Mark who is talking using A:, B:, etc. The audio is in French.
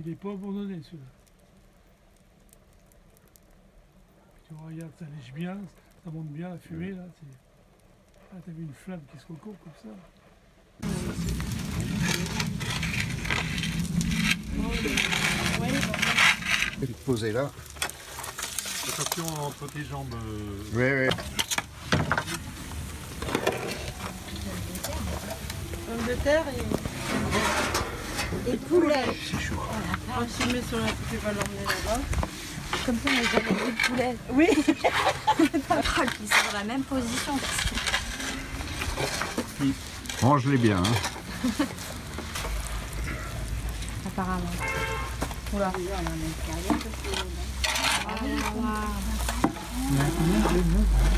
A: il n'est pas abandonné celui-là. Tu regardes, ça lèche bien, ça monte bien la fumée là. Ah, t'as vu une flamme qui se recouvre comme ça.
B: Et te poser là.
C: Attention entre tes jambes.
B: Oui, oui.
D: Pommes de terre et poulet.
B: C'est chaud.
D: On s'y met sur la tu vas l'emmener là-bas.
E: Comme ça, on a jamais vu de poulet.
D: Oui.
E: Ils sont dans la même position.
B: Range-les bien. Hein.
E: Apparemment. Oula.
A: Il y a combien de